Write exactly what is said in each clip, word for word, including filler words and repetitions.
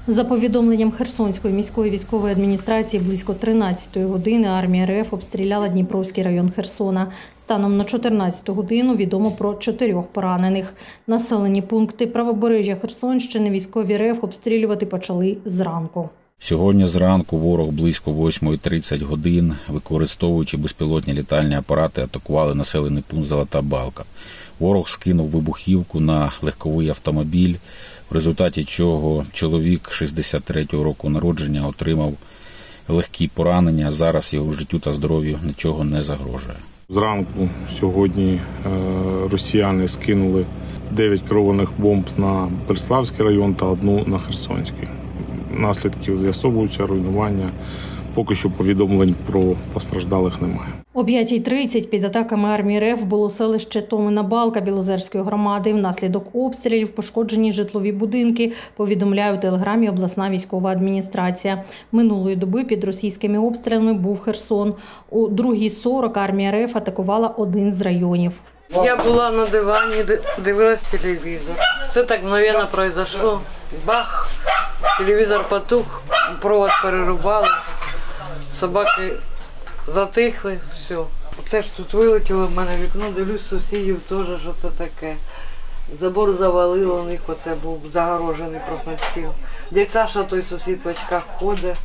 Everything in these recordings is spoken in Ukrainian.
За повідомленням Херсонської міської військової адміністрації, близько тринадцятої години армія РФ обстріляла Дніпровський район Херсона. Станом на чотирнадцяту годину відомо про чотирьох поранених. Населені пункти правобережжя Херсонщини військові РФ обстрілювати почали зранку. Сьогодні зранку ворог близько восьмої тридцять годин, використовуючи безпілотні літальні апарати, атакували населений пункт Золота Балка. Ворог скинув вибухівку на легковий автомобіль, в результаті чого чоловік шістдесят третього року народження отримав легкі поранення. Зараз його життю та здоров'ю нічого не загрожує. Зранку сьогодні росіяни скинули дев'ять керованих бомб на Береславський район та одну на Херсонський. Наслідки з'ясовуються, руйнування. Поки що повідомлень про постраждалих немає. О п'ятій тридцять під атаками армії РФ було селище Томина Балка Білозерської громади. Внаслідок обстрілів пошкоджені житлові будинки, повідомляє у телеграмі обласна військова адміністрація. Минулої доби під російськими обстрілами був Херсон. У другій сорок армія РФ атакувала один з районів. Я була на дивані, дивилась телевізор. Все так мгновенно произошло. Бах! Телевізор потух, провод перерубали. Собаки затихли, все. Оце ж тут вилетіло в мене вікно, дивлюсь, сусідів теж, що це таке. Забор завалило, у них оце був загорожений профнастіл. Дядь Саша, той сусід в очках ходить.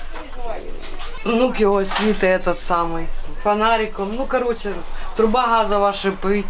Внук його світить этот самий, фонариком. Ну, коротше, труба газова шипить.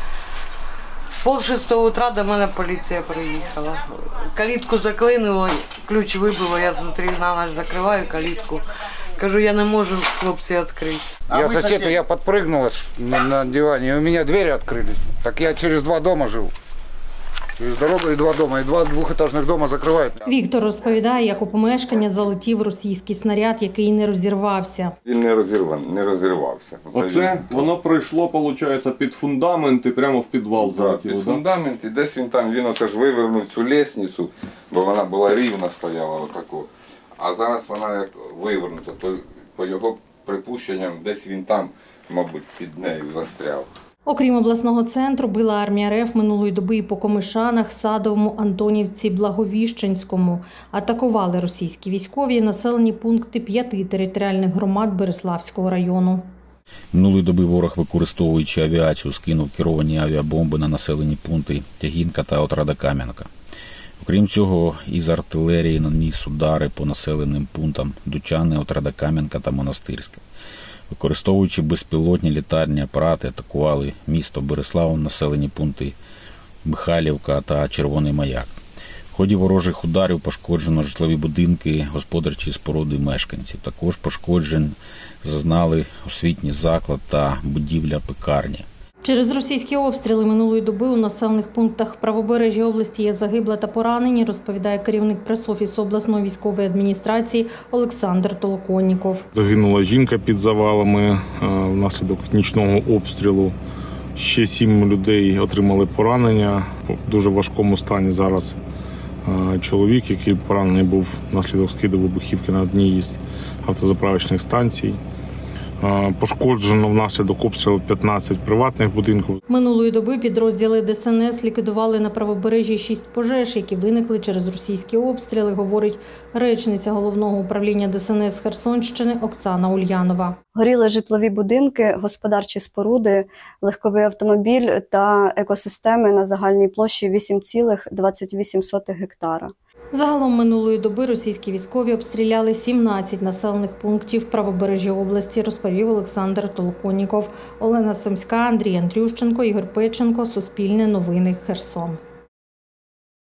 Пол шестого утра до мене поліція приїхала. Калітку заклинило, ключ вибило, я знутрі на ніч закриваю калітку. Кажу, я не можу, хлопці, відкрити. Я соседу, я подпрыгнула на, на диване, и у меня двери открылись. Так я через два дома живу. Через дорогу і два дома, і два двохетажних дома закривають. Віктор розповідає, як у помешкання залетів російський снаряд, який не розірвався. Він не розірвав, не розірвався. Оце воно пройшло, виходить, під фундамент і прямо в підвал залетіло. Під фундамент, і десь він там, він оце ж вивернув цю лестницю, бо вона була рівна, стояла отако. А зараз вона як вивернута, то по його припущенням десь він там, мабуть, під нею застряв. Окрім обласного центру, била армія РФ минулої доби і по Комишанах, Садовому, Антонівці, Благовіщенському. Атакували російські військові населені пункти п'яти територіальних громад Береславського району. Минулої доби ворог, використовуючи авіацію, скинув керовані авіабомби на населені пункти Тягінка та Отрада-Кам'янка. Окрім цього, із артилерії наніс удари по населеним пунктам Дучани, Отрада-Кам'янка та Монастирське. Використовуючи безпілотні літальні апарати, атакували місто Береслав, населені пункти Михайлівка та Червоний Маяк. В ході ворожих ударів пошкоджено житлові будинки, господарчі споруди мешканців. Також пошкоджень зазнали освітній заклад та будівля пекарні. Через російські обстріли минулої доби у населених пунктах правобережжя області є загиблі та поранені, розповідає керівник прес-офісу обласної військової адміністрації Олександр Толоконніков. Загинула жінка під завалами внаслідок нічного обстрілу. Ще сім людей отримали поранення. В дуже важкому стані зараз чоловік, який поранений був внаслідок скиду вибухівки на одній із автозаправочних станцій. Пошкоджено внаслідок обстрілу п'ятнадцять приватних будинків. Минулої доби підрозділи ДСНС ліквідували на правобережжі шість пожеж, які виникли через російські обстріли, говорить речниця Головного управління ДСНС Херсонщини Оксана Ульянова. Горіли житлові будинки, господарчі споруди, легковий автомобіль та екосистеми на загальній площі вісім цілих двадцять вісім сотих гектара. Загалом минулої доби російські військові обстріляли сімнадцять населених пунктів правобережжя області, розповів Олександр Толоконніков. Олена Сомська, Андрій Андрющенко, Ігор Печенко, Суспільне новини, Херсон.